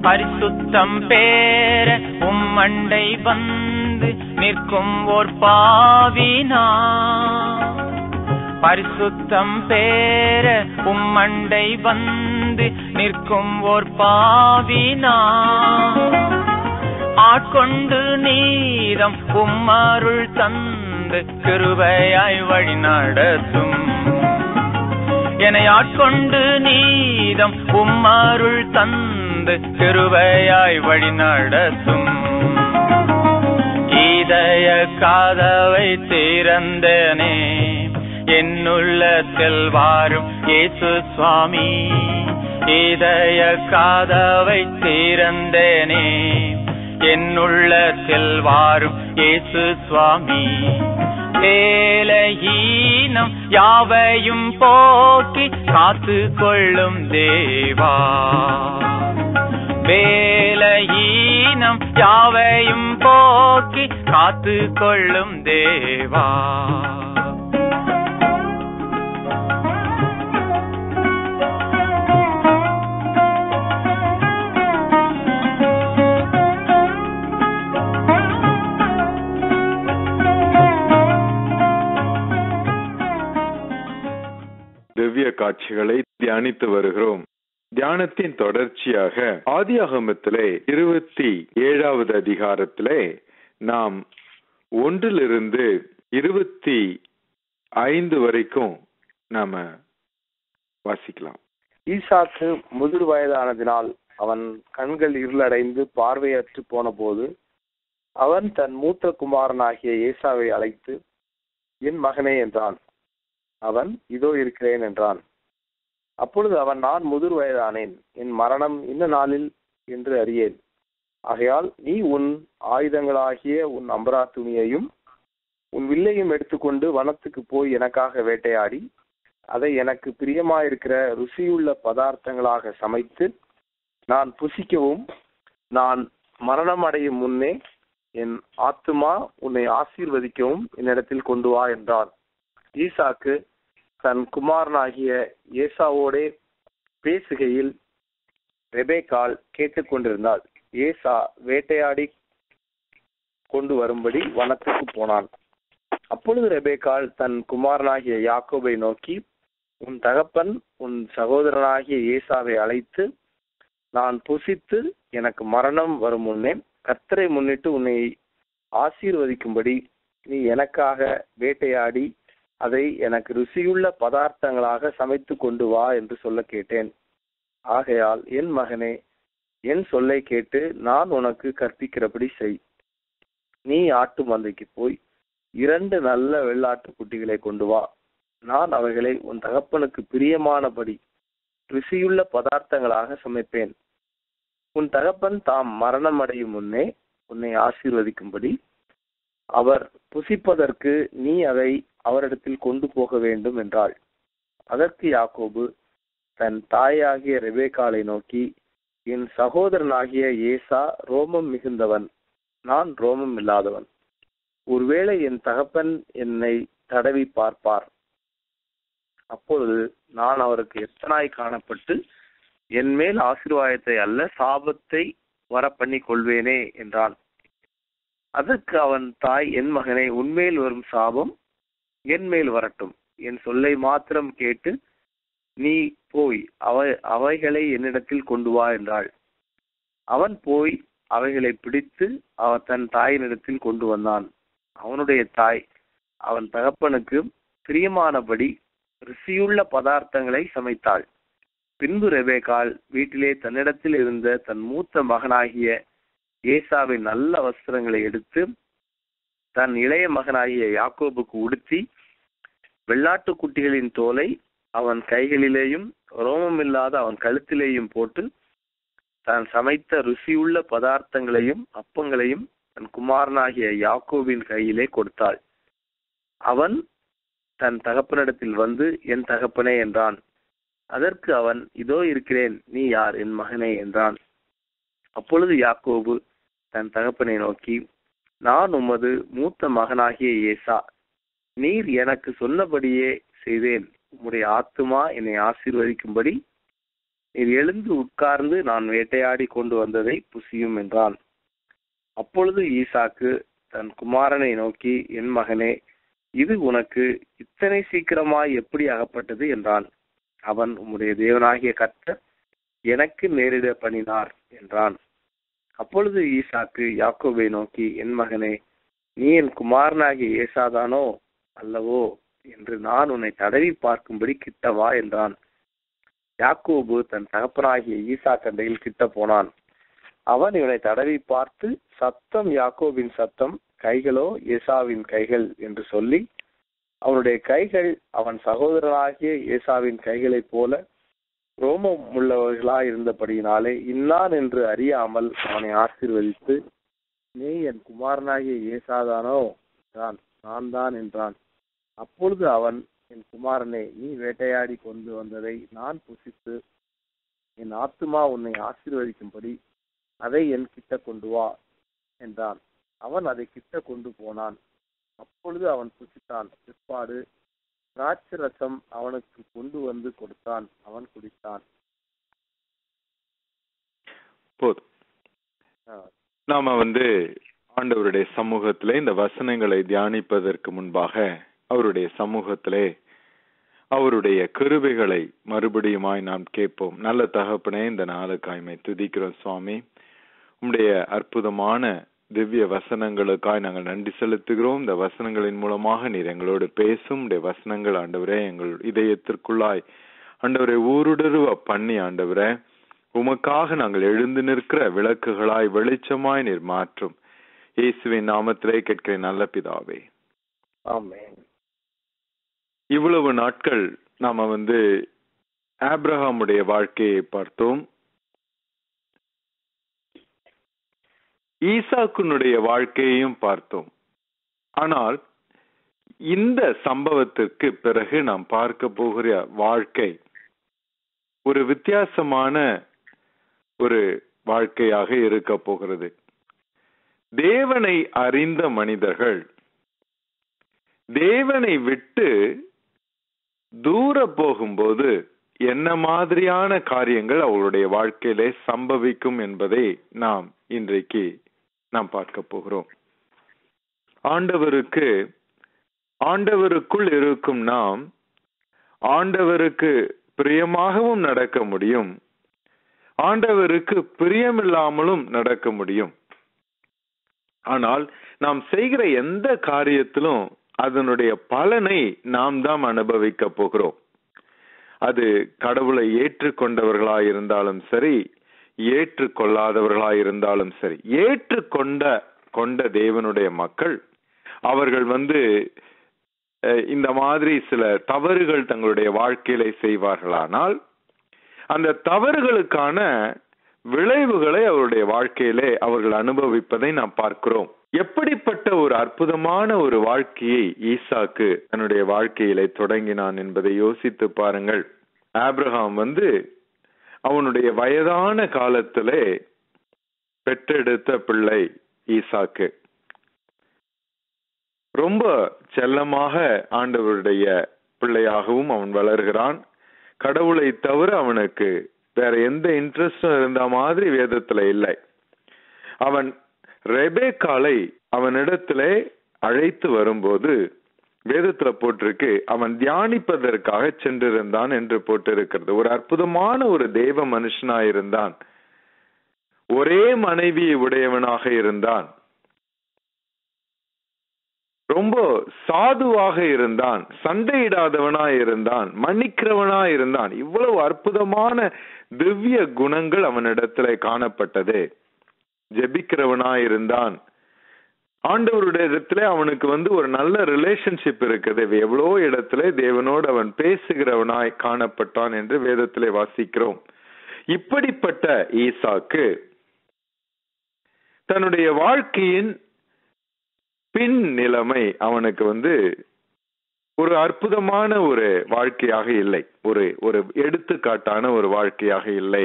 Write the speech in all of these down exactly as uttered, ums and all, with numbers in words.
பரிசுத்தம் பேர உம்மண்டை வந்து நிற்கும் ஓர் பாவினா, பரிசுத்தம் பேர உம்மண்டை வந்து நிற்கும் ஓர் பாவினா, ஆட்கொண்டு நீதம் உம்மருள் தந்து கிருபையாய் வழி நடத்தும். என்னை ஆட்கொண்டு நீதம் உம்மருள் தந்து கிருபையாய் வழி நடத்தும். இதய காதவை திறந்தனே, என்னுள்ளத்தில் வாரும் இயேசு சுவாமி. இதய காதவை திறந்தனே, என்னுள்ளத்தில் வாரும் இயேசு சுவாமி. வேலையீனம் யாவையும் போக்கி காத்து கொள்ளும் தேவா, வேலையீனம் யாவையும் போக்கி காத்து கொள்ளும் தேவா. திவ்ய காட்சிகளை தியானித்து வருகிறோம். தியானத்தின் தொடர்ச்சியாக ஆதியாகமத்திலே இருபத்தி ஏழாவது அதிகாரத்திலே நாம் ஒன்றிலிருந்து இருபத்தி ஐந்து வரைக்கும் நாம வாசிக்கலாம். ஈசாக்கு முதிர் வயதானதினால் அவன் கண்கள் இருளடைந்து பார்வையற்று போன போது அவன் தன் மூத்த குமாரனாகிய ஏசாவை அழைத்து, என் மகனே என்றான். அவன், இதோ இருக்கிறேன் என்றான். அப்பொழுது அவன், நான் முதிர் வயதானேன், என் மரணம் இன்ன நாளில் என்று அறியேன். ஆகையால் நீ உன் ஆயுதங்களாகிய உன் அம்பரா துணியையும் உன் வில்லையும் எடுத்துக்கொண்டு வனத்துக்கு போய் எனக்காக வேட்டையாடி அதை எனக்கு பிரியமாயிருக்கிற ருசியுள்ள பதார்த்தங்களாக சமைத்து நான் புசிக்கவும் நான் மரணம் அடையும் முன்னே என் ஆத்துமா உன்னை ஆசீர்வதிக்கவும் என்னிடத்தில் கொண்டு வா என்றான். ஈசாக்கு தன் குமாரனாகிய ஏசாவோடே பேசுகையில் ரெபேக்காள் கேட்டுக்கொண்டிருந்தாள். ஏசா வேட்டையாடி கொண்டு வரும்படி வனத்துக்கு போனான். அப்பொழுது ரெபேக்காள் தன் குமாரனாகிய யாக்கோபை நோக்கி, உன் தகப்பன் உன் சகோதரனாகிய ஏசாவை அழைத்து, நான் புசித்து எனக்கு மரணம் வரும் முன்னே கர்த்தரை முன்னிட்டு உன்னை ஆசீர்வதிக்கும்படி நீ எனக்காக வேட்டையாடி அதை எனக்கு ருசியுள்ள பதார்த்தங்களாக சமைத்து கொண்டு வா என்று சொல்ல கேட்டேன். ஆகையால் என் மகனே, என் சொல்லை கேட்டு நான் உனக்கு கற்பிக்கிறபடி செய். நீ ஆட்டு மந்தைக்கு போய் இரண்டு நல்ல வெள்ளாட்டு குட்டிகளை கொண்டு வா. நான் அவைகளை உன் தகப்பனுக்கு பிரியமானபடி ருசியுள்ள பதார்த்தங்களாக சமைப்பேன். உன் தகப்பன் தாம் மரணம் அடையும் முன்னே உன்னை ஆசீர்வதிக்கும்படி அவர் புசிப்பதற்கு நீ அதை அவரிடத்தில் கொண்டு போக வேண்டும் என்றாள். அதற்கு யாக்கோபு தன் தாயாகிய ரெபேக்காளை நோக்கி, என் சகோதரனாகிய ஏசா ரோமம் மிகுந்தவன், நான் ரோமம் இல்லாதவன். ஒருவேளை என் தகப்பன் என்னை தடவி பார்ப்பார், அப்பொழுது நான் அவருக்கு எத்தனாய் காணப்பட்டு என் மேல் ஆசீர்வாதத்தை அல்ல சாபத்தை வர பண்ணி கொள்வேனே என்றான். அதற்கு அவன் தாய், என் மகனே, உன்மேல் வரும் சாபம் என் மேல் வரட்டும். என் சொல்லை மாத்திரம் கேட்டு நீ போய் அவை அவைகளை என்னிடத்தில் கொண்டு வா என்றாள். அவன் போய் அவைகளை பிடித்து அவன் தன் தாயினிடத்தில் கொண்டு வந்தான். அவனுடைய தாய் அவன் தகப்பனுக்கு பிரியமானபடி ருசியுள்ள பதார்த்தங்களை சமைத்தாள். பின்பு ரெபேக்காள் வீட்டிலே தன்னிடத்தில் இருந்த தன் மூத்த மகனாகிய ஏசாவின் நல்ல வஸ்திரங்களை எடுத்து தன் இளைய மகனாகிய யாக்கோபுக்கு உடுத்தி வெள்ளாட்டு குட்டிகளின் தோலை அவன் கைகளிலேயும் ரோமமில்லாத அவன் கழுத்திலேயும் போட்டு தான் சமைத்த ருசியுள்ள பதார்த்தங்களையும் அப்பங்களையும் தன் குமாரனாகிய யாக்கோபின் கையிலே கொடுத்தாள். அவன் தன் தகப்பனிடத்தில் வந்து, என் தகப்பனே என்றான். அதற்கு அவன், இதோ இருக்கிறேன், நீ யார் என் மகனே என்றான். அப்பொழுது யாக்கோபு தன் தகப்பனை நோக்கி, நான் உமது மூத்த மகனாகிய ஏசா, நீர் எனக்கு சொன்னபடியே செய்தேன். உம்முடைய ஆத்துமா என்னை ஆசீர்வதிக்கும்படி நீர் எழுந்து உட்கார்ந்து நான் வேட்டையாடி கொண்டு வந்ததை புசியும் என்றான். அப்பொழுது ஈசாக்கு தன் குமாரனை நோக்கி, என் மகனே, இது உனக்கு இத்தனை சீக்கிரமாய் எப்படி அகப்பட்டது என்றான். அவன், உம்முடைய தேவனாகிய கர்த்தர் எனக்கு நேரிட பண்ணினார் என்றான். அப்பொழுது ஈசாக்கு யாக்கோபை நோக்கி, என் மகனே, நீ என் குமாரனாகிய ஏசாதானோ அல்லவோ என்று நான் உன்னை தடவி பார்க்கும்படி கிட்டவா என்றான். யாக்கோபு தன் தகப்பனாகிய ஈசா கண்டையில் கிட்ட போனான். அவன் இவனை தடவி பார்த்து, சத்தம் யாக்கோபின் சத்தம், கைகளோ ஏசாவின் கைகள் என்று சொல்லி, அவனுடைய கைகள் அவன் சகோதரனாகிய ஏசாவின் கைகளைப் போல ரோமம் உள்ளவர்களாய் இருந்தபடியினாலே இன்னான் என்று அறியாமல் அவனை ஆசீர்வதித்து, நீ என் குமாரனாகிய ஏசாதானோ என்றான். நான் தான் என்றான். அப்பொழுது அவன், என் குமாரனே, நீ வேட்டையாடி கொண்டு வந்ததை நான் புசித்து என் ஆத்துமா உன்னை ஆசீர்வதிக்கும்படி அதை என் கிட்ட கொண்டு வா என்றான். அவன் அதை கிட்ட கொண்டு போனான். அப்பொழுது அவன் புசித்தான். பிற்பாடு திராட்சை ரசம் அவனுக்கு கொண்டு வந்து கொடுத்தான். அவன் குடித்தான். போதும். நாம வந்து ஆண்டவருடைய சமூகத்திலே இந்த வசனங்களை தியானிப்பதற்கு முன்பாக அவருடைய சமூகத்திலே அவருடைய கிருபைகளை மறுபடியுமாய் நாம் கேட்போம். நல்ல தகப்பனே, இந்த நாளுக்காய்மை துதிக்கிறோம் சுவாமி. உம்முடைய அற்புதமான திவ்ய வசனங்களுக்காய் நாங்கள் நன்றி செலுத்துகிறோம். இந்த வசனங்களின் மூலமாக நீர் எங்களோடு பேசும். உடைய வசனங்கள் ஆண்டவரே எங்கள் இதயத்திற்குள்ளாய் ஆண்டவரை ஊருடருவ பண்ணி ஆண்டவரே உமக்காக நாங்கள் எழுந்து நிற்கிற விளக்குகளாய் வெளிச்சமாய் நீர் மாற்றும். இயேசுவின் நாமத்திலே கேட்கிறேன் நல்ல பிதாவே, ஆமென். இவ்வளவு நாட்கள் நாம வந்து ஆபிரகாமுடைய வாழ்க்கையை பார்த்தோம். ஈசாக்குனுடைய வாழ்க்கையையும் பார்த்தோம். ஆனால் இந்த சம்பவத்திற்கு பிறகு நாம் பார்க்க போகிற வாழ்க்கை ஒரு வித்தியாசமான ஒரு வாழ்க்கையாக இருக்க போகிறது. தேவனை அறிந்த மனிதர்கள் தேவனை விட்டு தூர போகும்போது என்ன மாதிரியான காரியங்கள் அவர்களுடைய வாழ்க்கையிலே சம்பவிக்கும் என்பதை நாம் இன்றைக்கு நாம் பார்க்க போகிறோம். ஆண்டவருக்கு ஆண்டவருக்குள் இருக்கும் நாம் ஆண்டவருக்கு பிரியமாகவும் நடக்க முடியும், ஆண்டவருக்கு பிரியமில்லாமலும் நடக்க முடியும். ஆனால் நாம் செய்கிற எந்த காரியத்திலும் அதனுடைய பலனை நாம் தான் அனுபவிக்க போகிறோம். அது கடவுளை ஏற்றுக்கொண்டவர்களாய் இருந்தாலும் சரி, ஏற்றுக்கொள்ளாதவர்களாய் இருந்தாலும் சரி. ஏற்றுக்கொண்ட கொண்ட தேவனுடைய மக்கள் அவர்கள் வந்து இந்த மாதிரி சில தவறுகள் தங்களுடைய வாழ்க்கையில செய்வார்களானால் அந்த தவறுகளுக்கான விளைவுகளை அவருடைய வாழ்க்கையிலே அவர்கள் அனுபவிப்பதை நாம் பார்க்கிறோம். எப்படிப்பட்ட ஒரு அற்புதமான ஒரு வாழ்க்கையை ஈசாக்கு தன்னுடைய வாழ்க்கையிலே தொடங்கினான் என்பதை யோசித்து பாருங்கள். ஆபிரகாம் வந்து அவனுடைய வயதான காலத்திலே பெற்றெடுத்த பிள்ளை ஈசாக்கு. ரொம்ப செல்லமாக ஆண்டவருடைய பிள்ளையாகவும் அவன் வளர்கிறான். கடவுளை தவிர அவனுக்கு வேற எந்த இன்ட்ரெஸ்டும் இருந்த மாதிரி வேதத்துல இல்லை. அவன் ரெபேக்காளை அவனிடத்திலே அழைத்து வரும்போது வேதத்துல போட்டிருக்கு, அவன் தியானிப்பதற்காக சென்றிருந்தான் என்று போட்டிருக்கிறது. ஒரு அற்புதமான ஒரு தேவ மனுஷனாயிருந்தான். ஒரே மனைவியை உடையவனாக இருந்தான். ரொம்ப சாதுவாக இருந்தான், சண்டையிடாதவனாய் இருந்தான், மன்னிக்கிறவனாய் இருந்தான். இவ்வளவு அற்புதமான திவ்ய குணங்கள் அவனிடத்துல காணப்பட்டது. ஜெபிக்கிறவனாய் இருந்தான். ஆண்டவருடைய இடத்துல அவனுக்கு வந்து ஒரு நல்ல ரிலேஷன்ஷிப் இருக்குது. எவ்வளோ இடத்துல தேவனோடு அவன் பேசுகிறவனாய் காணப்பட்டான் என்று வேதத்திலே வாசிக்கிறோம். இப்படிப்பட்ட ஈசாக்கு தன்னுடைய வாழ்க்கையின் பின் நிலைமை அவனுக்கு வந்து ஒரு அற்புதமான ஒரு வாழ்க்கையாக இல்லை, ஒரு ஒரு எடுத்துக்காட்டான ஒரு வாழ்க்கையாக இல்லை.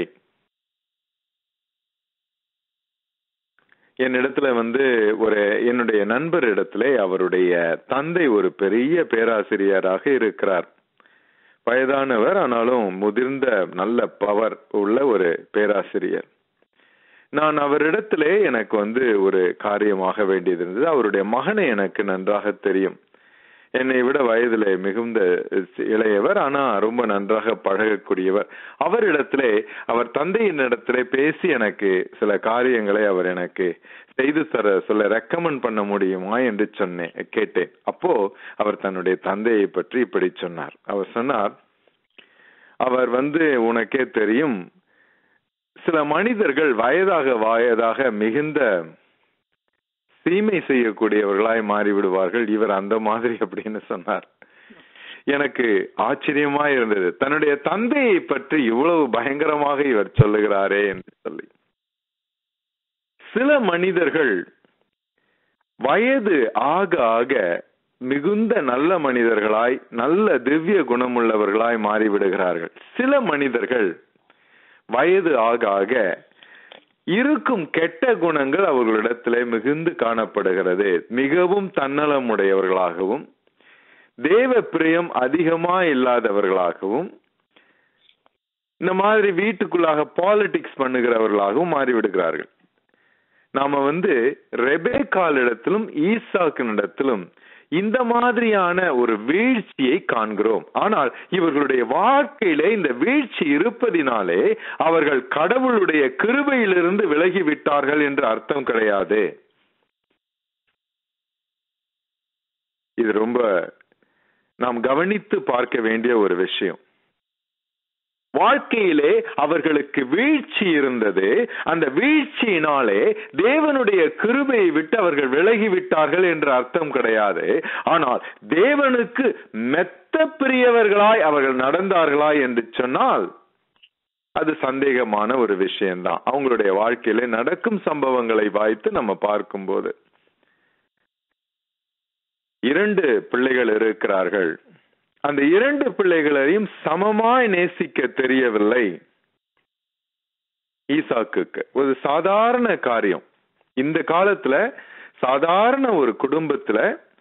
என்னிடத்துல வந்து ஒரு என்னுடைய நண்பர் இடத்துல அவருடைய தந்தை ஒரு பெரிய பேராசிரியராக இருக்கிறார். வயதானவர், ஆனாலும் முதிர்ந்த நல்ல பவர் உள்ள ஒரு பேராசிரியர். நான் அவரிடத்திலே எனக்கு வந்து ஒரு காரியமாக வேண்டியது இருந்தது. அவருடைய மகனை எனக்கு நன்றாக தெரியும். என்னை விட வயதிலே மிகுந்த இளையவர், ஆனா ரொம்ப நன்றாக பழகக்கூடியவர். அவரிடத்திலே அவர் தந்தையின் இடத்திலே பேசி எனக்கு சில காரியங்களை அவர் எனக்கு செய்து தர சொல்ல ரெக்கமெண்ட் பண்ண முடியுமா என்று சொன்னேன் கேட்டேன். அப்போ அவர் தன்னுடைய தந்தையை பற்றி இப்படி சொன்னார். அவர் சொன்னார், அவர் வந்து உனக்கே தெரியும், சில மனிதர்கள் வயதாக வயதாக மிகுந்த தீமை செய்யக்கூடியவர்களாய் மாறிவிடுவார்கள், இவர் அந்த மாதிரி அப்படின்னு சொன்னார். எனக்கு ஆச்சரியமா இருந்தது, தன்னுடைய தந்தையை பற்றி இவ்வளவு பயங்கரமாக இவர் சொல்லுகிறாரே என்று சொல்லி. சில மனிதர்கள் வயது ஆக ஆக மிகுந்த நல்ல மனிதர்களாய் நல்ல திவ்ய குணமுள்ளவர்களாய் மாறிவிடுகிறார்கள். சில மனிதர்கள் வயது ஆக ஆக இருக்கும் கெட்ட குணங்கள் அவர்களிடத்திலே மிகுந்து காணப்படுகிறது. மிகவும் தன்னலமுடையவர்களாகவும் தேவ பிரியம் அதிகமா இல்லாதவர்களாகவும் இந்த மாதிரி வீட்டுக்குள்ளாக பாலிடிக்ஸ் பண்ணுகிறவர்களாகவும் மாறிவிடுகிறார்கள். நாம வந்து ரெபேக்காளிடத்திலும் ஈசாக்கினிடத்திலும் இந்த மாதிரியான ஒரு வீழ்ச்சியை காண்கிறோம். ஆனால் இவர்களுடைய வாழ்க்கையிலே இந்த வீழ்ச்சி இருப்பதினாலே அவர்கள் கடவுளுடைய கிருபையிலிருந்து விலகி விட்டார்கள் என்று அர்த்தம் கிடையாது. இது ரொம்ப நாம் கவனித்து பார்க்க வேண்டிய ஒரு விஷயம். வாழ்க்கையிலே அவர்களுக்கு வீழ்ச்சி இருந்தது. அந்த வீழ்ச்சியினாலே தேவனுடைய கிருபையை விட்டு அவர்கள் விலகி விட்டார்கள் என்று அர்த்தம் கிடையாது. ஆனால் தேவனுக்கு மெத்த பிரியவர்களாய் அவர்கள் நடந்தார்களா என்று சொன்னால் அது சந்தேகமான ஒரு விஷயம்தான். அவங்களுடைய வாழ்க்கையிலே நடக்கும் சம்பவங்களை வாய்த்து நம்ம பார்க்கும்போது, இரண்டு பிள்ளைகள் இருக்கிறார்கள். அந்த இரண்டு பிள்ளைகளையும் சமமாய் நேசிக்க தெரியவில்லை ஈசாக்குக்கு. ஒரு சாதாரண காரியம், இந்த காலத்துல சாதாரண ஒரு குடும்பத்துல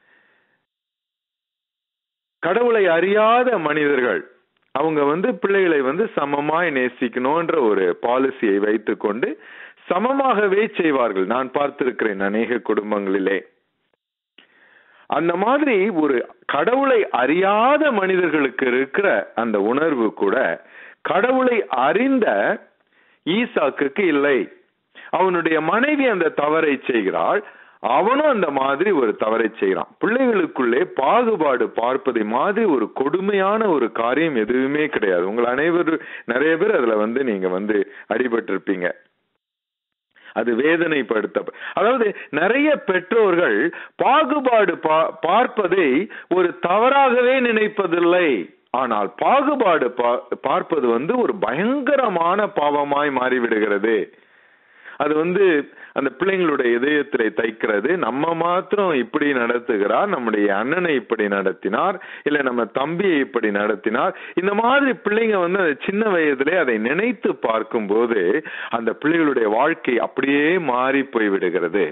கடவுளை அறியாத மனிதர்கள் அவங்க வந்து பிள்ளைகளை வந்து சமமாய் நேசிக்கணும்ன்ற ஒரு பாலிசியை வைத்துக் கொண்டு சமமாகவே செய்வார்கள். நான் பார்த்திருக்கிறேன் அநேக குடும்பங்களிலே. அந்த மாதிரி ஒரு கடவுளை அறியாத மனிதர்களுக்கு இருக்கிற அந்த உணர்வு கூட கடவுளை அறிந்த ஈசாக்குக்கு இல்லை. அவனுடைய மனைவி அந்த தவறை செய்கிறாள், அவனும் அந்த மாதிரி ஒரு தவறை செய்கிறான். பிள்ளைகளுக்குள்ளே பாகுபாடு பார்ப்பதை மாதிரி ஒரு கொடுமையான ஒரு காரியம் எதுவுமே கிடையாது. உங்கள் அனைவரும் நிறைய பேர் அதுல வந்து நீங்க வந்து அடிபட்டிருப்பீங்க. அது வேதனைப்படுத்த, அதாவது நிறைய பெற்றோர்கள் பாகுபாடு பார்ப்பதை ஒரு தவறாகவே நினைப்பதில்லை. ஆனால் பாகுபாடு பார்ப்பது வந்து ஒரு பயங்கரமான பாவமாய் மாறிவிடுகிறது. அது வந்து அந்த பிள்ளைங்களுடைய இதயத்திலே தைக்கிறது. நம்ம மாத்திரம் இப்படி நடத்துகிறார், நம்முடைய அண்ணனை இப்படி நடத்தினார், இல்ல நம்ம தம்பியை இப்படி நடத்தினார். இந்த மாதிரி பிள்ளைங்க வந்து சின்ன வயதிலே அதை நினைத்து பார்க்கும் போது அந்த பிள்ளைகளுடைய வாழ்க்கை அப்படியே மாறி போய் விடுகிறது.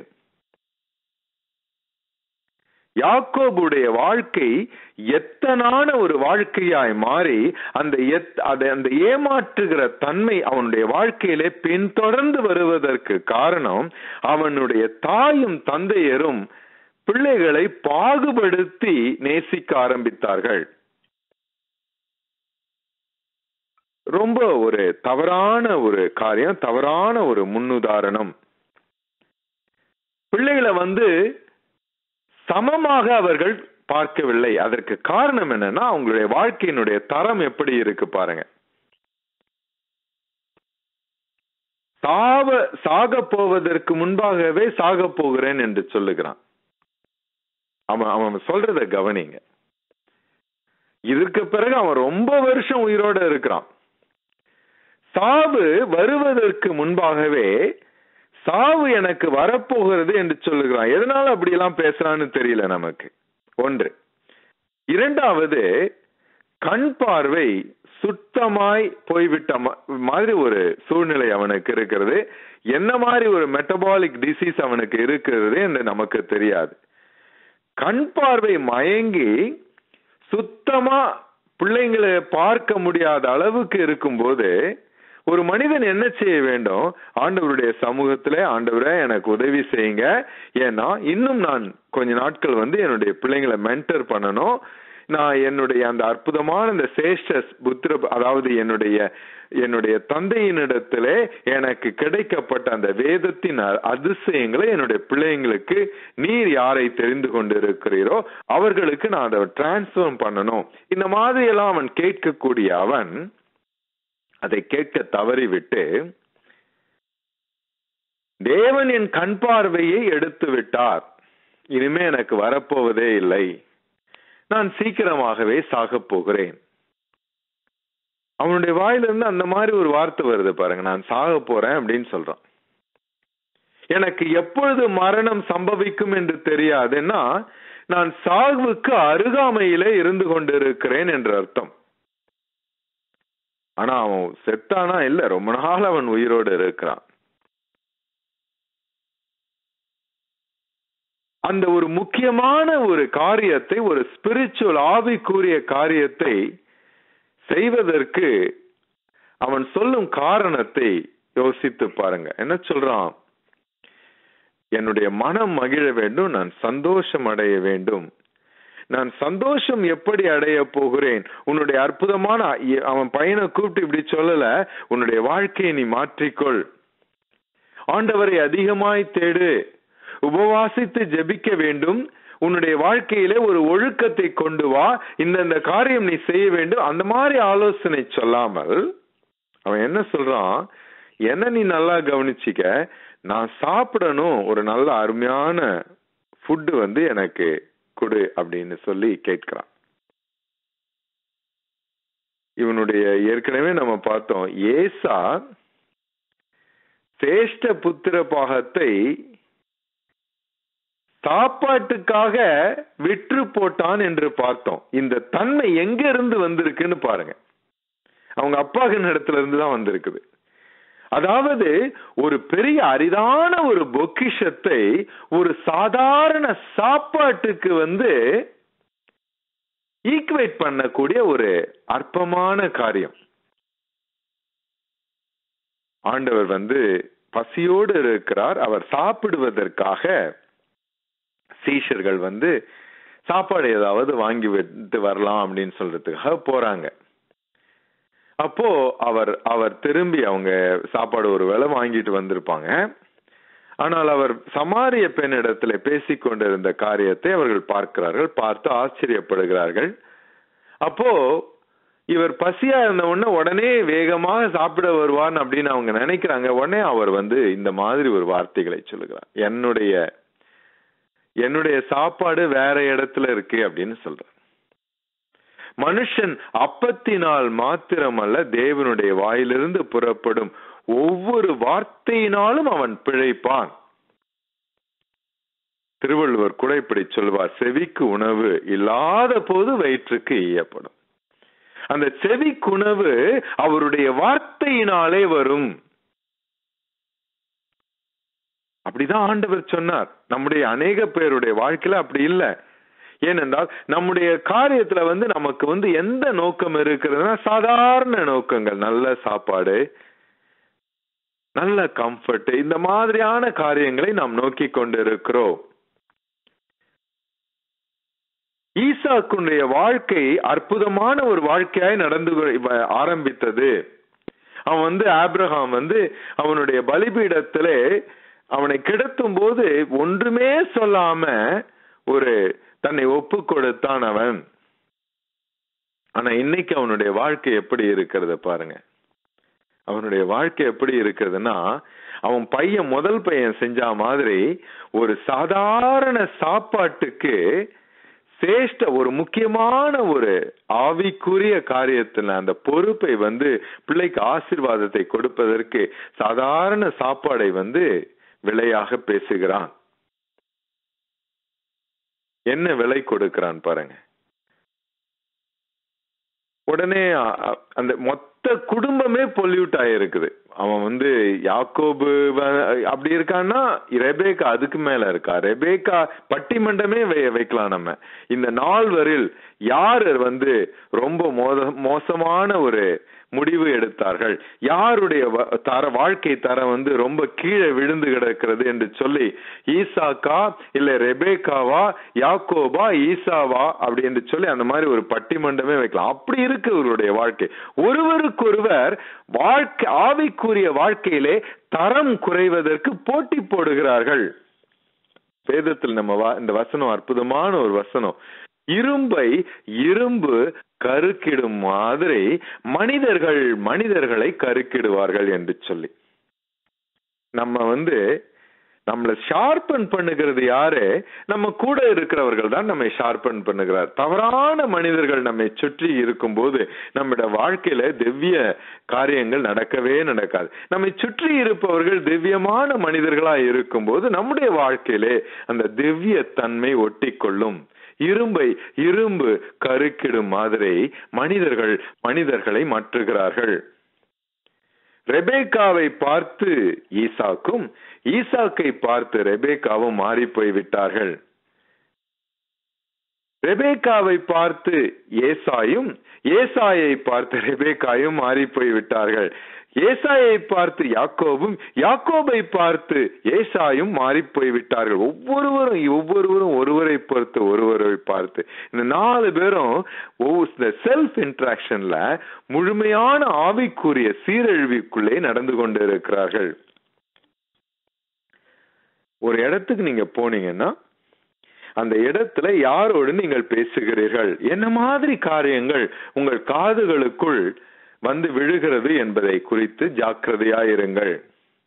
யாக்கோபுடைய வாழ்க்கை எத்தனான ஒரு வாழ்க்கையாய் மாறி அந்த அந்த ஏமாற்றுகிற தன்மை அவனுடைய வாழ்க்கையிலே பின்தொடர்ந்து வருவதற்கு காரணம் அவனுடைய தாயும் தந்தையரும் பிள்ளைகளை பாகுபடுத்தி நேசிக்க ஆரம்பித்தார்கள். ரொம்ப ஒரு தவறான ஒரு காரியம், தவறான ஒரு முன்னுதாரணம். பிள்ளைகளை வந்து சமமாக அவர்கள் பார்க்கவில்லை. அதற்கு காரணம் என்னன்னா அவங்களுடைய வாழ்க்கையினுடைய தரம் எப்படி இருக்கு பாருங்க. சாவ சாக போவதற்கு முன்பாகவே சாக போகிறேன் என்று சொல்லுகிறான். அவன் அவன் சொல்றத கவனிங்க. இதற்கு பிறகு அவன் ரொம்ப வருஷம் உயிரோட இருக்கிறான். சாவு வருவதற்கு முன்பாகவே சாவு எனக்கு வரப்போகிறது என்று சொல்லுகிறான். எதனால அப்படி எல்லாம் பேசுறான்னு தெரியல நமக்கு. ஒன்று. இரண்டாவது, கண் பார்வை சுத்தமாய் போய்விட்ட மாதிரி ஒரு சூழ்நிலை அவனுக்கு இருக்கிறது. என்ன மாதிரி ஒரு மெட்டபாலிக் டிசீஸ் அவனுக்கு இருக்கிறது என்று நமக்கு தெரியாது. கண் பார்வை மயங்கி சுத்தமா பிள்ளைங்களை பார்க்க முடியாத அளவுக்கு இருக்கும்போது ஒரு மனிதன் என்ன செய்ய வேண்டும்? ஆண்டவருடைய சமூகத்திலே, ஆண்டவரே எனக்கு உதவி செய்யுங்க, ஏன்னா இன்னும் நான் கொஞ்ச நாட்கள் வந்து என்னுடைய பிள்ளைங்களை மென்டர் பண்ணணும், நான் என்னுடைய அந்த அற்புதமான இந்த சேஷ்ட புத்திர, அதாவது என்னுடைய என்னுடைய தந்தையினிடத்திலே எனக்கு கிடைக்கப்பட்ட அந்த வேதத்தின் அதிசயங்களை என்னுடைய பிள்ளைங்களுக்கு நீர் யாரை தெரிந்து கொண்டு இருக்கிறீரோ அவர்களுக்கு நான் அதை டிரான்ஸ்ஃபர் பண்ணணும். இந்த மாதிரி எல்லாம் அவன் கேட்கக்கூடிய அவன் அதை கேட்க தவறிவிட்டு, தேவன் என் கண் பார்வையை எடுத்து விட்டார், இனிமே எனக்கு வரப்போவதே இல்லை, நான் சீக்கிரமாகவே சாக போகிறேன். அவனுடைய வாயிலிருந்து அந்த மாதிரி ஒரு வார்த்தை வருது பாருங்க, நான் சாக போறேன் அப்படின்னு சொல்றான். எனக்கு எப்பொழுது மரணம் சம்பவிக்கும் என்று தெரியாதுன்னா நான் சாவுக்கு அருகாமையிலே இருந்து கொண்டிருக்கிறேன் என்று அர்த்தம். ஆனா அவன் செத்தானா இல்ல, ரொம்ப நாள் அவன் உயிரோடு இருக்கிறான். அந்த ஒரு முக்கியமான ஒரு காரியத்தை, ஒரு ஸ்பிரிச்சுவல் ஆவிக்குரிய காரியத்தை செய்வதற்கு அவன் சொல்லும் காரணத்தை யோசித்து பாருங்க. என்ன சொல்றான்? என்னுடைய மனம் மகிழ வேண்டும், நான் சந்தோஷம் அடைய வேண்டும். நான் சந்தோஷம் எப்படி அடைய போகிறேன்? உன்னுடைய அற்புதமான, அவன் பையனை கூப்பிட்டு இப்படி சொல்லல, உன்னுடைய வாழ்க்கையை நீ மாற்றிக்கொள், ஆண்டவரை அதிகமாய் தேடு, உபவாசித்து ஜெபிக்க வேண்டும், உன்னுடைய வாழ்க்கையிலே ஒரு ஒழுக்கத்தை கொண்டு வா, இந்த காரியம் நீ செய்ய வேண்டும், அந்த மாதிரி ஆலோசனை சொல்லாமல் அவன் என்ன சொல்றான்? என்ன நீ நல்லா கவனிச்சிக்க, நான் சாப்பிடணும், ஒரு நல்ல அருமையான ஃபுட்டு வந்து எனக்கு கொடு அப்படின்னு சொல்லி கேட்கிறான். இவனுடைய ஏற்கனவே நம்ம பார்த்தோம், ஏசா சேஷ்ட புத்திர பாகத்தை சாப்பாட்டுக்காக விற்று போட்டான் என்று பார்த்தோம். இந்த தன்மை எங்க இருந்து வந்திருக்குன்னு பாருங்க. அவங்க அப்பாவின் இடத்துல இருந்து தான் வந்திருக்குது. அதாவது ஒரு பெரிய அரிதான ஒரு பொக்கிஷத்தை ஒரு சாதாரண சாப்பாட்டுக்கு வந்து ஈக்குவேட் பண்ணக்கூடிய ஒரு அற்பமான காரியம். ஆண்டவர் வந்து பசியோடு இருக்கிறார், அவர் சாப்பிடுவதற்காக சீஷர்கள் வந்து சாப்பாடு ஏதாவது வாங்கி விட்டு வரலாம் அப்படின்னு சொல்றதுக்காக போறாங்க. அப்போ அவர் அவர் திரும்பி, அவங்க சாப்பாடு ஒரு வேளை வாங்கிட்டு வந்திருப்பாங்க, ஆனால் அவர் சமாரிய பெண்ணிடத்துல பேசிக் கொண்டிருந்த காரியத்தை அவர்கள் பார்க்கிறார்கள், பார்த்து ஆச்சரியப்படுகிறார்கள். அப்போ இவர் பசியா இருந்த உடனே உடனே வேகமாக சாப்பிட வருவார் அப்படின்னு அவங்க நினைக்கிறாங்க. உடனே அவர் வந்து இந்த மாதிரி ஒரு வார்த்தைகளை சொல்லுகிறார், என்னுடைய என்னுடைய சாப்பாடு வேற இடத்துல இருக்கு அப்படின்னு சொல்றார். மனுஷன் அப்பத்தினால் மாத்திரமல்ல, தேவனுடைய வாயிலிருந்து புறப்படும் ஒவ்வொரு வார்த்தையினாலும் அவன் பிழைப்பான். திருவள்ளுவர் கூட இப்படி சொல்வார், செவிக்கு உணவு இல்லாத போது வயிற்றுக்கு ஈயப்படும். அந்த செவிக்கு உணவு அவருடைய வார்த்தையினாலே வரும். அப்படிதான் ஆண்டவர் சொன்னார். நம்முடைய அநேக பேருடைய வாழ்க்கையில அப்படி இல்லை. ஏனென்றால் நம்முடைய காரியத்துல வந்து நமக்கு வந்து எந்த நோக்கம் இருக்கிறதுனா சாதாரண நோக்கங்கள், நல்ல சாப்பாடு, நல்ல கம்ஃபர்ட், இந்த மாதிரியான காரியங்களை நாம் நோக்கி கொண்டு இருக்கிறோம். ஈசாக்குடைய வாழ்க்கை அற்புதமான ஒரு வாழ்க்கையாய் நடந்து ஆரம்பித்தது. அவன் வந்து ஆபிரகாம் வந்து அவனுடைய பலிபீடத்திலே அவனை கிடத்தும் போது ஒன்றுமே சொல்லாம ஒரு தன்னை ஒப்பு கொடுத்தான் அவன். ஆனா இன்னைக்கு அவனுடைய வாழ்க்கை எப்படி இருக்கிறது பாருங்க. அவனுடைய வாழ்க்கை எப்படி இருக்கிறதுனா, அவன் பையன் முதல் பையன் செஞ்ச மாதிரி ஒரு சாதாரண சாப்பாட்டுக்கு சேஷ்ட ஒரு முக்கியமான ஒரு ஆவிக்குரிய காரியத்துல அந்த பொறுப்பை வந்து பிள்ளைக்கு ஆசீர்வாதத்தை கொடுப்பதற்கு சாதாரண சாப்பாடை வந்து விலையாக பேசுகிறான். என்ன விலை கொடுக்கிறான் பாருங்க. உடனே அந்த மொத்த மொத்த குடும்பமே பொல்யூட் ஆயிருக்குது. அவன் வந்து யாக்கோபு அப்படி இருக்கான்னா ரெபேக்கா அதுக்கு மேல இருக்கா. ரெபேக்கா பட்டிமண்டமே வைக்கலாம். நம்ம இந்த நால்வரில் யாரு வந்து ரொம்ப மோசமான ஒரு முடிவு எடுத்தார்கள், யாருடைய தர வாழ்க்கை தரம் வந்து ரொம்ப கீழே விழுந்து கிடக்கிறது என்று சொல்லி ஈசாக்கா இல்ல ரெபேக்காவா யாக்கோபா ஈசாவா அப்படி என்று சொல்லி அந்த மாதிரி ஒரு பட்டிமண்டமே வைக்கலாம். அப்படி இருக்கு இவருடைய வாழ்க்கை. ஒருவருக்கொருவர் வாழ்க்கை ஆவிக்குரிய வாழ்க்கையிலே தரம் குறைவதற்கு போட்டி போடுகிறார்கள். வேதத்தில் நம்ம இந்த வசனம் அற்புதமான ஒரு வசனம். இரும்பை இரும்பு கருக்கிடும் மாதிரி மனிதர்கள் மனிதர்களை கருக்கிடுவார்கள் என்று சொல்லி, நம்ம வந்து நம்மளை ஷார்பன் பண்ணுகிறது யாரு? நம்ம கூட இருக்கிறவர்கள் தான் நம்மை ஷார்பன் பண்ணுகிறார். தவறான மனிதர்கள் நம்மை சுற்றி இருக்கும் போது நம்முடைய வாழ்க்கையில திவ்ய காரியங்கள் நடக்கவே நடக்காது. நம்மை சுற்றி இருப்பவர்கள் திவ்யமான மனிதர்களா இருக்கும் போது நம்முடைய வாழ்க்கையிலே அந்த திவ்ய தன்மை ஒட்டி கொள்ளும். இரும்பை இரும்பு கருக்கிடும் மாதிரி மனிதர்கள் மனிதர்களை மாற்றுகிறார்கள். ரெபேக்காவை பார்த்து ஈசாக்கும், ஈசாக்கை பார்த்து ரெபேக்காவும் மாறி போய் விட்டார்கள். ரெபேக்காவை பார்த்து ஏசாயும், ஏசாயை பார்த்து ரெபேக்காயும் மாறி போய் விட்டார்கள். ஏசாயை பார்த்து யாக்கோபும், யாக்கோபை பார்த்து ஏசாயும் மாறி போய் விட்டார்கள். ஒவ்வொருவரும் ஒவ்வொருவரும் ஒருவரை பொறுத்து ஒருவரை பார்த்து இந்த நாலு பேரும் செல்ஃப் இன்ட்ராக்ஷன்ல முழுமையான ஆவிக்குரிய சீரழிவுக்குள்ளே நடந்து கொண்டு இருக்கிறார்கள். ஒரு இடத்துக்கு நீங்க போனீங்கன்னா அந்த இடத்துல யாரோடு நீங்கள் பேசுகிறீர்கள், என்ன மாதிரி காரியங்கள் உங்கள் காதுகளுக்குள் வந்து விழுகிறது என்பதை குறித்து ஜாக்கிரதையாயிருங்கள்.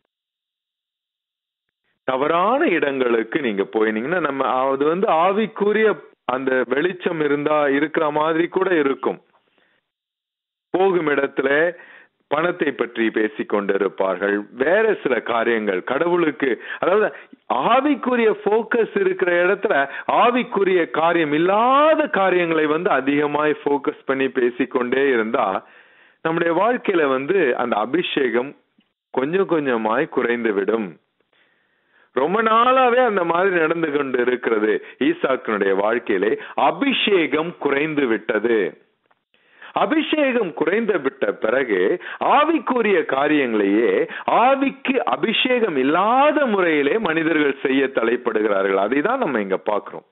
தவறான இடங்களுக்கு நீங்க போயினீங்கன்னா நம்ம அது வந்து ஆவிக்குரிய அந்த வெளிச்சம் இருந்தா இருக்கிற மாதிரி கூட இருக்கும். போகும் இடத்துல பணத்தை பற்றி பேசிக் கொண்டிருப்பார்கள், வேற சில காரியங்கள் கடவுளுக்கு, அதாவது ஆவிக்குரிய போக்கஸ் இருக்கிற இடத்துல ஆவிக்குரிய காரியம் இல்லாத காரியங்களை வந்து அதிகமாய் போக்கஸ் பண்ணி பேசிக்கொண்டே இருந்தா நம்முடைய வாழ்க்கையில வந்து அந்த அபிஷேகம் கொஞ்சம் கொஞ்சமாய் குறைந்து விடும். ரொம்ப நாளாவே அந்த மாதிரி நடந்து கொண்டு இருக்கிறது. ஈசாக்கினுடைய வாழ்க்கையிலே அபிஷேகம் குறைந்து விட்டது. அபிஷேகம் குறைந்து விட்ட பிறகு ஆவிக்குரிய காரியங்களையே ஆவிக்கு அபிஷேகம் இல்லாத முறையிலே மனிதர்கள் செய்ய தலைப்படுகிறார்கள். அதை தான் நம்ம இங்க பார்க்கிறோம்.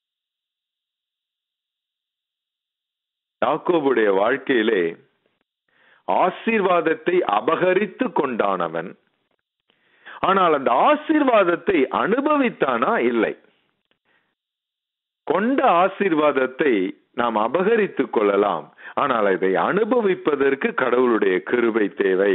யாக்கோபுடைய வாழ்க்கையிலே ஆசீர்வாதத்தை அபகரித்து கொண்டானவன், ஆனால் அந்த ஆசீர்வாதத்தை அனுபவித்தானா? இல்லை. கொண்ட ஆசீர்வாதத்தை நாம் அபகரித்துக் கொள்ளலாம், ஆனால் இதை அனுபவிப்பதற்கு கடவுளுடைய கிருபை தேவை.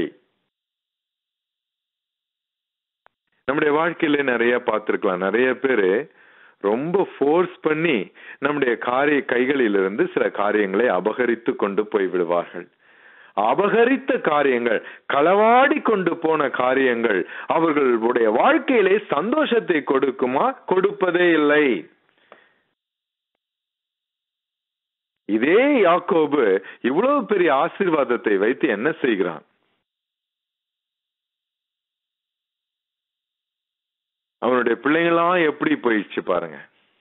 நம்முடைய வாழ்க்கையில நிறைய பார்த்திருக்கலாம். நிறைய பேரு ரொம்ப ஃபோர்ஸ் பண்ணி நம்முடைய காரிய கைகளிலிருந்து சில காரியங்களை அபகரித்து கொண்டு போய் விடுவார்கள். அபகரித்த காரியங்கள், களவாடி கொண்டு போன காரியங்கள் அவர்களுடைய வாழ்க்கையிலே சந்தோஷத்தை கொடுக்குமா? கொடுப்பதே இல்லை. இதே யாக்கோபு இவ்வளவு பெரிய ஆசீர்வாதத்தை வைத்து என்ன செய்கிறான்? அவனுடைய பிள்ளைங்களாம் எப்படி போயிடுச்சு பாருங்க.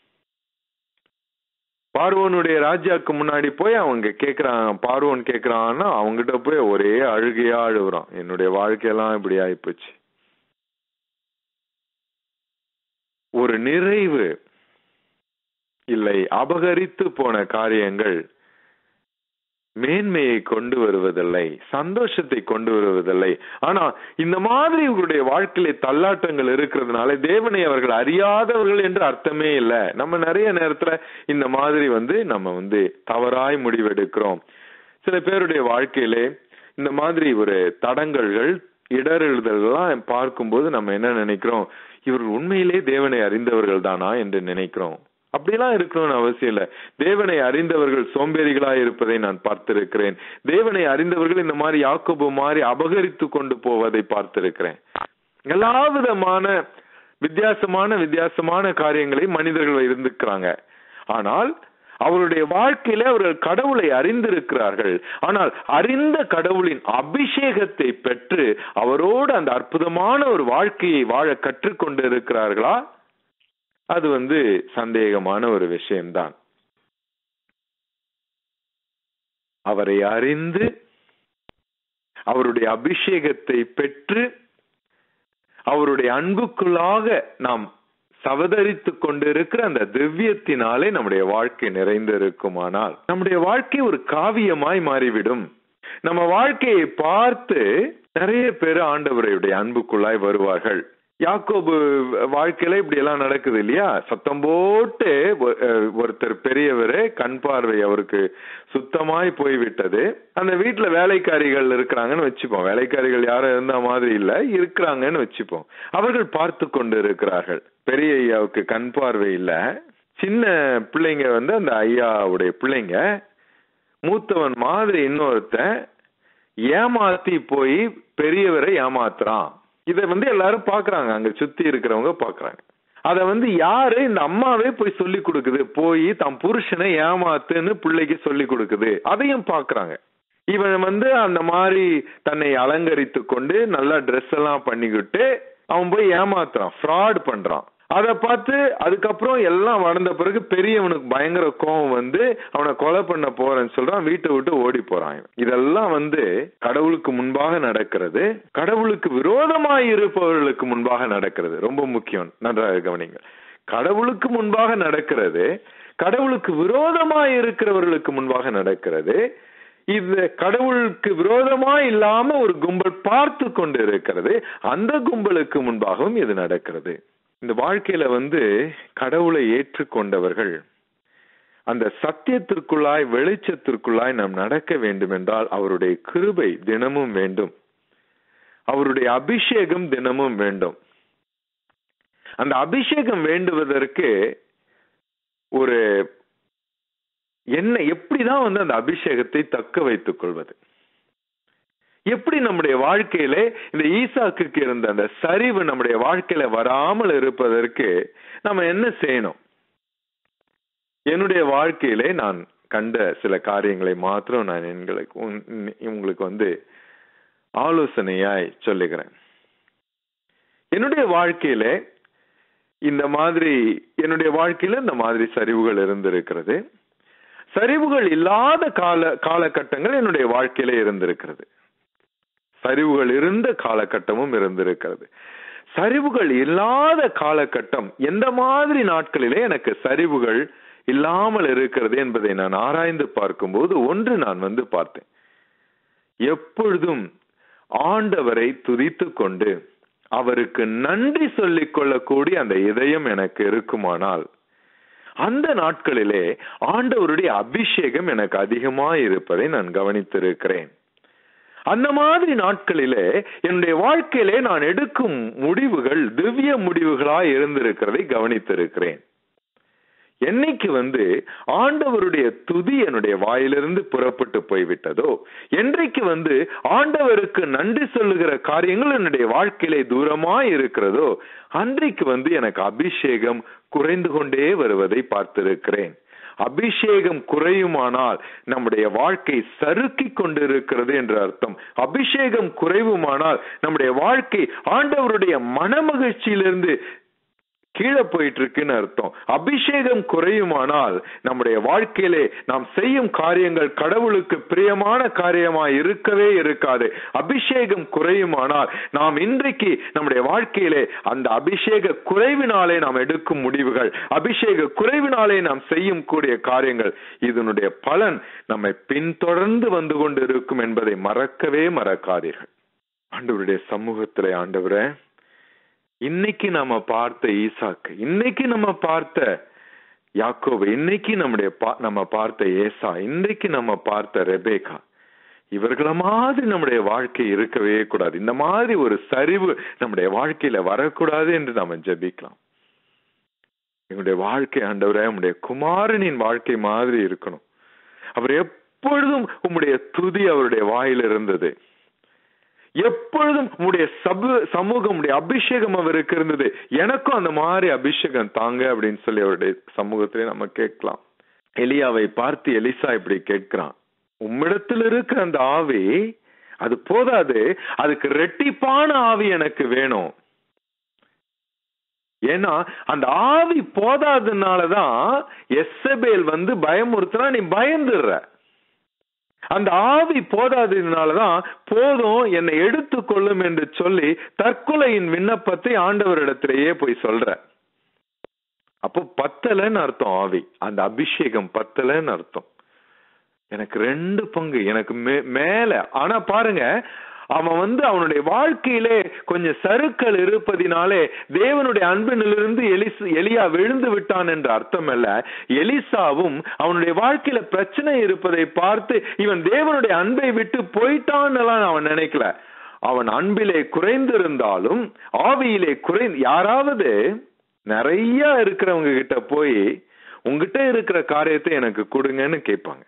பார்வோனுடைய ராஜாக்கு முன்னாடி போய் அவங்க கேக்குறாங்க, பார்வோன் கேக்குறான்னா அவங்ககிட்ட போய் ஒரே அழுகையா அழுகுறான், என்னுடைய வாழ்க்கையெல்லாம் இப்படி ஆயிப்போச்சு. ஒரு நிறைவு இல்லை. அபகரித்து போன காரியங்கள் மேன்மையை கொண்டு வருவதில்லை, சந்தோஷத்தை கொண்டு வருவதில்லை. ஆனா இந்த மாதிரி இவர்களுடைய வாழ்க்கையில தள்ளாட்டங்கள் இருக்கிறதுனால தேவனை அவர்கள் அறியாதவர்கள் என்று அர்த்தமே இல்லை. நம்ம நிறைய நேரத்துல இந்த மாதிரி வந்து நம்ம வந்து தவறாய் முடிவெடுக்கிறோம். சில பேருடைய வாழ்க்கையிலே இந்த மாதிரி ஒரு தடங்கல்கள் இடரெழுதல்கள்லாம் பார்க்கும்போது நம்ம என்ன நினைக்கிறோம்? இவர்கள் உண்மையிலே தேவனை அறிந்தவர்கள் தானா என்று நினைக்கிறோம். அப்படிலாம் இருக்கணும்னு அவசியம் இல்லை. தேவனை அறிந்தவர்கள் சோம்பேறிகளா இருப்பதை நான் பார்த்திருக்கிறேன். தேவனை அறிந்தவர்கள் இந்த மாதிரி யாக்கோபு மாதிரி அபகரித்து கொண்டு போவதை பார்த்திருக்கிறேன். எல்லா விதமான வித்தியாசமான வித்தியாசமான காரியங்களை மனிதர்கள் இருந்துக்கிறாங்க. ஆனால் அவருடைய வாழ்க்கையில அவர்கள் கடவுளை அறிந்திருக்கிறார்கள். ஆனால் அறிந்த கடவுளின் அபிஷேகத்தை பெற்று அவரோடு அந்த அற்புதமான ஒரு வாழ்க்கையை வாழ கற்றுக்கொண்டு இருக்கிறார்களா? அது வந்து சந்தேகமான ஒரு விஷயம்தான். அவரை அறிந்து அவருடைய அபிஷேகத்தை பெற்று அவருடைய அன்புக்குள்ளாக நாம் சவதரித்துக் கொண்டிருக்கிற அந்த திவ்யத்தினாலே நம்முடைய வாழ்க்கை நிறைந்திருக்குமானால் நம்முடைய வாழ்க்கை ஒரு காவியமாய் மாறிவிடும். நம்ம வாழ்க்கையை பார்த்து நிறைய பேர் ஆண்டவருடைய அன்புக்குள்ளாய் வருவார்கள். யாக்கோபு வாழ்க்கையில இப்படி எல்லாம் நடக்குது இல்லையா? சத்தம் போட்டு ஒருத்தர் பெரியவரு, கண் பார்வை அவருக்கு சுத்தமாய் போய்விட்டது. அந்த வீட்டுல வேலைக்காரிகள் இருக்கிறாங்கன்னு வச்சுப்போம். வேலைக்காரிகள் யாரும் இருந்த மாதிரி இல்ல, இருக்கிறாங்கன்னு வச்சுப்போம். அவர்கள் பார்த்து கொண்டு இருக்கிறார்கள். பெரிய ஐயாவுக்கு கண் பார்வை இல்ல, சின்ன பிள்ளைங்க வந்து அந்த ஐயாவுடைய பிள்ளைங்க, மூத்தவன் மாதிரி இன்னொருத்தன் ஏமாத்தி போய் பெரியவரை ஏமாத்துறான். இத வந்து எல்லாரும் பாக்குறாங்க, அங்க சுத்தி இருக்கிறவங்க பாக்குறாங்க. அத வந்து யாரு? இந்த அம்மாவே போய் சொல்லி கொடுக்குது, போய் தம் புருஷனை ஏமாத்துன்னு பிள்ளைக்கு சொல்லி கொடுக்குது. அதையும் பாக்குறாங்க. இவன் வந்து அந்த மாதிரி தன்னை அலங்கரித்து கொண்டு நல்லா ட்ரெஸ் எல்லாம் பண்ணிக்கிட்டு அவன் போய் ஏமாத்துறான், ஃப்ராட் பண்றான். அதை பார்த்து அதுக்கப்புறம் எல்லாம் வளர்ந்த பிறகு பெரியவனுக்கு பயங்கர கோபம் வந்து அவனை கொலை பண்ண போறேன்னு சொல்றான், வீட்டை விட்டு ஓடி போறான். இதெல்லாம் வந்து கடவுளுக்கு முன்பாக நடக்கிறது, கடவுளுக்கு விரோதமாய் இருப்பவர்களுக்கு முன்பாக நடக்கிறது. ரொம்ப முக்கியம், நன்றாக கவனிங்க. கடவுளுக்கு முன்பாக நடக்கிறது, கடவுளுக்கு விரோதமாய் இருக்கிறவர்களுக்கு முன்பாக நடக்கிறது. இது கடவுளுக்கு விரோதமா இல்லாம ஒரு கும்பல் பார்த்து கொண்டு இருக்கிறது, அந்த கும்பலுக்கு முன்பாகவும் இது நடக்கிறது. இந்த வாழ்க்கையில வந்து கடவுளை ஏற்றுக்கொண்டவர்கள் அந்த சத்தியத்திற்குள்ளாய் வெளிச்சத்திற்குள்ளாய் நாம் நடக்க வேண்டும் என்றால் அவருடைய கிருபை தினமும் வேண்டும், அவருடைய அபிஷேகம் தினமும் வேண்டும். அந்த அபிஷேகம் வேண்டுவதற்கு ஒரு என்ன, எப்படிதான் வந்து அந்த அபிஷேகத்தை தக்க வைத்துக் கொள்வது? எப்படி நம்முடைய வாழ்க்கையில இந்த ஈசாக்குக்கு இருந்த அந்த சரிவு நம்முடைய வாழ்க்கையில வராமல் இருப்பதற்கு நம்ம என்ன செய்யணும்? என்னுடைய வாழ்க்கையிலே நான் கண்ட சில காரியங்களை மாத்திரம் நான் எங்களுக்கு உங்களுக்கு வந்து ஆலோசனையாய் சொல்லுகிறேன். என்னுடைய வாழ்க்கையில இந்த மாதிரி என்னுடைய வாழ்க்கையில இந்த மாதிரி சரிவுகள் இருந்திருக்கிறது. சரிவுகள் இல்லாத கால காலகட்டங்கள் என்னுடைய வாழ்க்கையில இருந்திருக்கிறது. சரிவுகள் இருந்த காலகட்டமும் இருந்திருக்கிறது. சரிவுகள் இல்லாத காலகட்டம் எந்த மாதிரி நாட்களிலே எனக்கு சரிவுகள் இல்லாமல் இருக்கிறது என்பதை நான் ஆராய்ந்து பார்க்கும்போது ஒன்று நான் வந்து பார்த்தேன். எப்பொழுதும் ஆண்டவரை துதித்து கொண்டு அவருக்கு நன்றி சொல்லிக் கொள்ளக்கூடிய அந்த இதயம் எனக்கு இருக்குமானால் அந்த நாட்களிலே ஆண்டவருடைய அபிஷேகம் எனக்கு அதிகமாய் இருப்பதை நான் கவனித்திருக்கிறேன். அந்த மாதிரி நாட்களிலே என்னுடைய வாழ்க்கையிலே நான் எடுக்கும் முடிவுகள் திவ்ய முடிவுகளாய் இருந்திருக்கிறதை கவனித்திருக்கிறேன். என்னைக்கு வந்து ஆண்டவருடைய துதி என்னுடைய வாயிலிருந்து புறப்பட்டு போய்விட்டதோ, என்றைக்கு வந்து ஆண்டவருக்கு நன்றி சொல்லுகிற காரியங்கள் என்னுடைய வாழ்க்கையிலே தூரமாய் இருக்கிறதோ, அன்றைக்கு வந்து எனக்கு அபிஷேகம் குறைந்து கொண்டே வருவதை பார்த்திருக்கிறேன். அபிஷேகம் குறையுமானால் நம்முடைய வாழ்க்கை சறுக்கி கொண்டிருக்கிறது என்று அர்த்தம். அபிஷேகம் குறைவுமானால் நம்முடைய வாழ்க்கை ஆண்டவருடைய மனமகிழ்ச்சியிலிருந்து கீழே போயிட்டு இருக்குன்னு அர்த்தம். அபிஷேகம் குறையுமானால் நம்முடைய வாழ்க்கையிலே நாம் செய்யும் காரியங்கள் கடவுளுக்கு பிரியமான காரியமாய் இருக்கவே இருக்காது. அபிஷேகம் குறையுமானால் நாம் இன்றைக்கு நம்முடைய வாழ்க்கையிலே அந்த அபிஷேக குறைவினாலே நாம் எடுக்கும் முடிவுகள், அபிஷேக குறைவினாலே நாம் செய்யும் கூடிய காரியங்கள், இதனுடைய பலன் நம்மை பின்தொடர்ந்து வந்து கொண்டு இருக்கும் என்பதை மறக்கவே மறக்காதீர்கள். ஆண்டவருடைய சமூகத்திலே, ஆண்டவரே, இன்னைக்கு நம்ம பார்த்த ஈசாக்கு, இன்னைக்கு நம்ம பார்த்த யாக்கோபு, இன்னைக்கு நம்முடைய நம்ம பார்த்த ஏசா, இன்னைக்கு நம்ம பார்த்த ரெபேக்கா, இவர்கள மாதிரி நம்முடைய வாழ்க்கை இருக்கவே கூடாது. இந்த மாதிரி ஒரு சரிவு நம்முடைய வாழ்க்கையில வரக்கூடாது என்று நாம ஜெபிக்கலாம். எங்களுடைய வாழ்க்கை ஆண்டவரே உம்முடைய குமாரனின் வாழ்க்கை மாதிரி இருக்கணும். அவர் எப்பொழுதும் உம்முடைய துதி அவருடைய வாயில் இருந்தது. எப்பொழுதும் உடைய சமூகம் உடைய அபிஷேகம் அவருக்கு இருந்தது. எனக்கும் அந்த மாதிரி அபிஷேகம் தாங்க அப்படின்னு சொல்லி அவருடைய சமூகத்திலே நம்ம கேட்கலாம். எலியாவை பார்த்து எலிசா இப்படி கேட்கிறான், உம்மிடத்தில் இருக்கிற அந்த ஆவி அது போதாது, அதுக்கு ரெட்டிப்பான ஆவி எனக்கு வேணும். ஏன்னா அந்த ஆவி போதாதனாலதான் எசபேல் வந்து பயமுறுத்தினா நீ பயந்துடுற. அந்த ஆவி போதாததுனாலதான் போதும் என்னை எடுத்துக்கொள்ளும் என்று சொல்லி தற்கொலையின் விண்ணப்பத்தை ஆண்டவரிடத்திலேயே போய் சொல்ற. அப்போ பத்தலன்னு அர்த்தம். ஆவி, அந்த அபிஷேகம் பத்தலன்னு அர்த்தம். எனக்கு ரெண்டு பங்கு, எனக்கு மேல. ஆனா பாருங்க, அவன் வந்து அவனுடைய வாழ்க்கையிலே கொஞ்சம் சறுக்கல் இருப்பதினாலே தேவனுடைய அன்பினிலிருந்து எலிஸ் எலியா விழுந்து விட்டான் என்ற அர்த்தம் அல்ல. எலிசாவும் அவனுடைய வாழ்க்கையில பிரச்சனை இருப்பதை பார்த்து இவன் தேவனுடைய அன்பை விட்டு போயிட்டான் அவன் நினைக்கல. அவன் அன்பிலே குறைந்திருந்தாலும் ஆவியிலே குறைந்து, யாராவது நிறைய இருக்கிறவங்க கிட்ட போய் உங்ககிட்ட இருக்கிற காரியத்தை எனக்கு கொடுங்கன்னு கேட்பாங்க.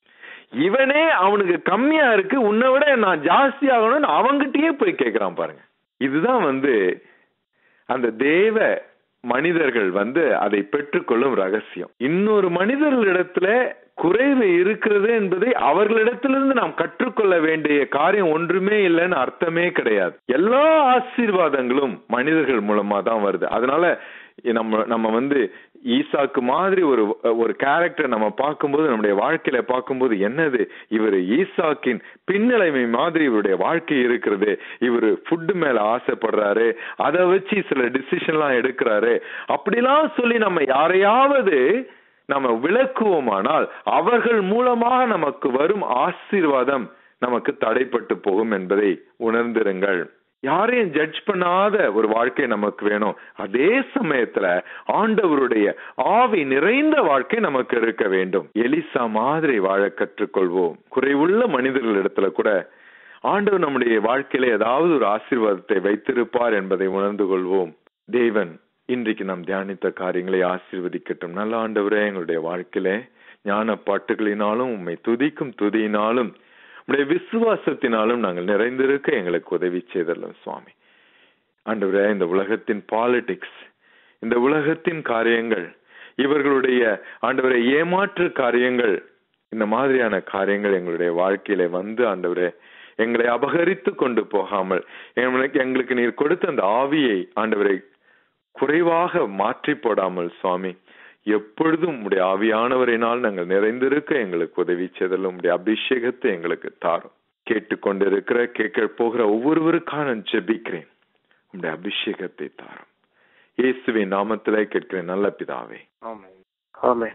இவனே அவனுக்கு கம்மியா இருக்கு, உன்னை விட நான் ஜாஸ்தி ஆகணும்னு அவங்கிட்டயே போய் கேட்கிறான் பாருங்க. இதுதான் வந்து அந்த தேவ மனிதர்கள் வந்து அதை பெற்றுக்கொள்ளும் ரகசியம். இன்னொரு மனிதர்களிடத்துல குறைவு இருக்கிறது என்பதை அவர்களிடத்திலிருந்து நாம் கற்றுக்கொள்ள வேண்டிய காரியம் ஒன்றுமே இல்லைன்னு அர்த்தமே கிடையாது. எல்லா ஆசீர்வாதங்களும் மனிதர்கள் மூலமா தான் வருது. அதனால நம்ம நம்ம வந்து ஈசாக்கு மாதிரி ஒரு ஒரு கேரக்டர் நம்ம பார்க்கும்போது, நம்முடைய வாழ்க்கையில பார்க்கும்போது, என்னது இவர் ஈசாக்கின் பின்னலைமை மாதிரி இவருடைய வாழ்க்கை இருக்கிறது. இவரு ஃபுட் மேல ஆசைப்படுறாரு, அதை வச்சு சில டிசிஷன் எல்லாம் எடுக்கிறாரு, அப்படிலாம் சொல்லி நம்ம யாரையாவது நம்ம விளக்குவோமானால் அவர்கள் மூலமாக நமக்கு வரும் ஆசீர்வாதம் நமக்கு தடைப்பட்டு போகும் என்பதை உணர்ந்திருங்கள். யாரையும் ஜட்ஜ் பண்ணாத ஒரு வாழ்க்கை நமக்கு வேணும். அதே சமயத்துல ஆண்டவருடைய ஆவி நிறைந்த வாழ்க்கை நமக்கு இருக்க வேண்டும். எலிசா மாதிரி வாழ கற்றுக்கொள்வோம். குறைவுள்ள மனிதர்களிடத்துல கூட ஆண்டவர் நம்முடைய வாழ்க்கையில ஏதாவது ஒரு ஆசீர்வாதத்தை வைத்திருப்பார் என்பதை உணர்ந்து கொள்வோம். தேவன் இன்றைக்கு நாம் தியானித்த காரியங்களை ஆசீர்வதிக்கட்டும். நல்ல ஆண்டவரே, எங்களுடைய வாழ்க்கையில ஞான பாட்டுகளினாலும் உம்மை துதிக்கும் துதியினாலும் உடைய விசுவாசத்தினாலும் நாங்கள் நிறைந்திருக்க எங்களுக்கு உதவி செய்தல்லும் சுவாமி. ஆண்டவரே, இந்த உலகத்தின் பாலிடிக்ஸ், இந்த உலகத்தின் காரியங்கள், இவர்களுடைய ஆண்டவரை ஏமாற்று காரியங்கள், இந்த மாதிரியான காரியங்கள் எங்களுடைய வாழ்க்கையில வந்து ஆண்டவரே எங்களை அபகரித்து கொண்டு போகாமல் எங்களுக்கு நீர் கொடுத்த அந்த ஆவியை ஆண்டவரை குறைவாக மாற்றி போடாமல் சுவாமி, எப்பொழுதும் உடைய ஆவியானவரினால் நாங்கள் நிறைந்திருக்க எங்களுக்கு உதவி செய்தலும் உடைய அபிஷேகத்தை எங்களுக்கு தாரும். கேட்டுக்கொண்டிருக்கிற கேட்க போகிற ஒவ்வொருவருக்காக நான் ஜெபிக்கிறேன். உடைய அபிஷேகத்தை தாரும். இயேசுவின் நாமத்திலே கேட்கிறேன் நல்ல பிதாவே, ஆமென். ஆமென்.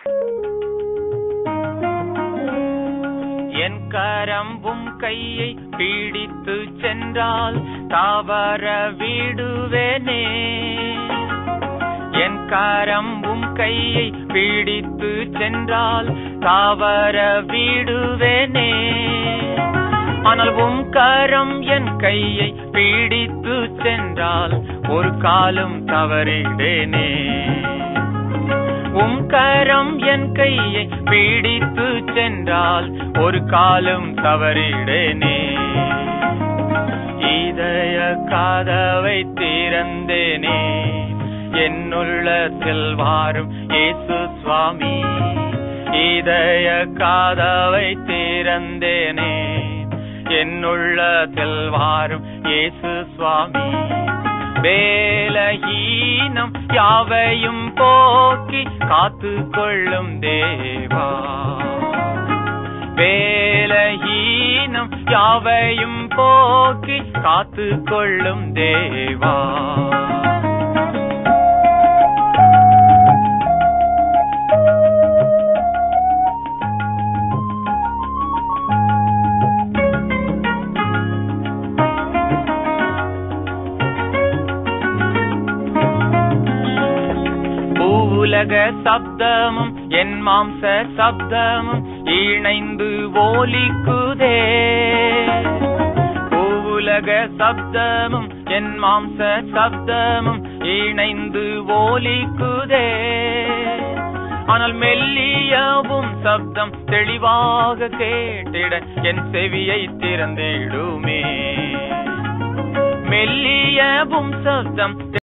என் கரம்பும் கையை பீடித்து சென்றால் தாவர விடுவேனே. என் கரம்பும் கையை பீடித்து சென்றால் தாவர விடுவேனே. ஆனால் உம் கரம் என் கையை பீடித்து சென்றால் ஒரு காலம் தவறிடேனே. உம் கரம் என் கையை பீடித்து சென்றால் ஒரு காலம் தவறிடேனே. இதய கதவை திறந்தேனே, என்னுள்ளத்தில் வாரும் இயேசு சுவாமி. இதய கதவை திறந்தேனே, என்னுள்ளத்தில் வாரும் இயேசு சுவாமி. வேலஹீனம் யாவையும் போக்கி காத்து கொள்ளும் தேவா. வேலஹீனம் யாவையும் போக்கி காத்து கொள்ளும் தேவா. உலக சப்தமும் என் மாம்ச சப்தமும் இணைந்து ஓலிக்குதே. உலக சப்தமும் என் மாம்ச சப்தமும் இணைந்து ஓலிக்குதே. ஆனால் மெல்லியவும் சப்தம் தெளிவாக கேட்டிட என் செவியை திறந்திடுமே. மெல்லியவும் சப்தம்